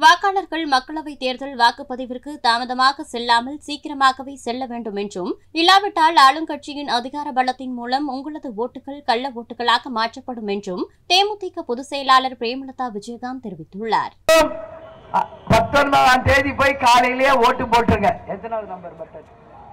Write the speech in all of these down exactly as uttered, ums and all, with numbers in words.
வாக்காளர்கள் மக்களவைத் தேர்தல் வாக்குப்பதிவிற்கு தாமதமாக செல்லாமல் சீக்கிரமாகவே செல்ல வேண்டும் என்றும், இல்லாவிட்டால் ஆளுங்கட்சியின் அதிகார பலத்தின் மூலம் உங்களது ஓட்டுகள் கள்ள ஓட்டுகளாக மாற்றப்படும் என்றும் தேமுதிக பொதுச் செயலாளர் பிரேமலதா விஜயகாந்த் தெரிவித்துள்ளார். பத்தொன்பதாம் தேதி போய் காலையிலேயே ஓட்டு போட்டுருங்க. எத்தனாவது நம்பர் பட்டன்?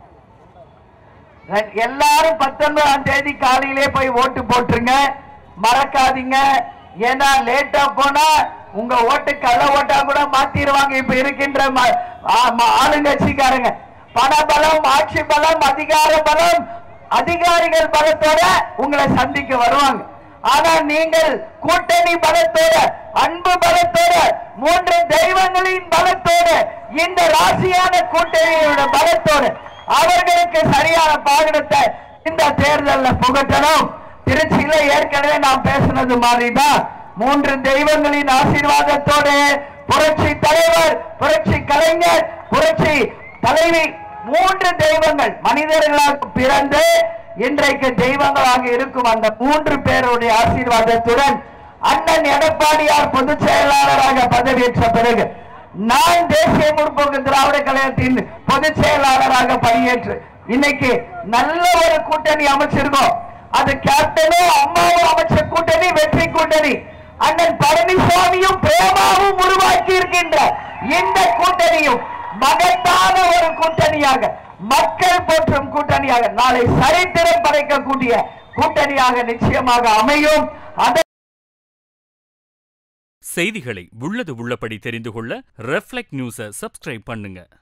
எல்லாரும் பத்தொன்பதாம் தேதி காலையிலே போய் ஓட்டு போட்டுருங்க, மறக்காதீங்க. ஏன்னா லேட்டா போனா உங்க ஓட்டு கள்ள ஓட்டா கூட மாத்திடுவாங்க. இப்ப இருக்கின்ற ஆளுங்கட்சிக்காரங்க பண பலம், ஆட்சி பலம், அதிகார பலம், அதிகாரிகள் பலத்தோட உங்களை சந்திக்க வருவாங்க. ஆனா நீங்கள் கூட்டணி பலத்தோட, அன்பு பலத்தோட, மூன்று தெய்வங்களின் பலத்தோட, இந்த ராசியான கூட்டணியோட பலத்தோட அவர்களுக்கு சரியான பாகனத்தை இந்த தேர்தலில் புகட்டணும். திருச்சியில ஏற்கனவே நாம் பேசினது மாதிரிதான் மூன்று தெய்வங்களின் ஆசீர்வாதத்தோடு புரட்சி தலைவர், புரட்சி கலைஞர், புரட்சி தலைவி, மூன்று தெய்வங்கள் மனிதர்களாக பிறந்து இன்றைக்கு தெய்வங்களாக இருக்கும் அந்த மூன்று பேருடைய ஆசீர்வாதத்துடன் அண்ணன் எடப்பாடியார் பொதுச் செயலாளராக பதவியேற்ற பிறகு நான் தேசிய முற்போக்கு திராவிட கழகத்தின் பொதுச் செயலாளராக பணியேற்று இன்னைக்கு நல்ல ஒரு கூட்டணி அமைச்சிருக்கோம். அது கேப்டனும் அம்மாவும் அமைச்ச கூட்டணி, வெற்றி கூட்டணி. அண்ணன் பழனிசாமியும் பிரேமாவும் உருவாக்கி இருக்கின்ற இந்த கூட்டணியும் மகத்தான ஒரு கூட்டணியாக, மக்கள் போற்றும் கூட்டணியாக, நாளை சரித்திரம் படைக்கக்கூடிய கூட்டணியாக நிச்சயமாக அமையும். செய்திகளை உள்ளது உள்ளபடி தெரிந்து கொள்ள ரெஃப்ளெக்ட் நியூஸை சப்ஸ்கிரைப் பண்ணுங்க.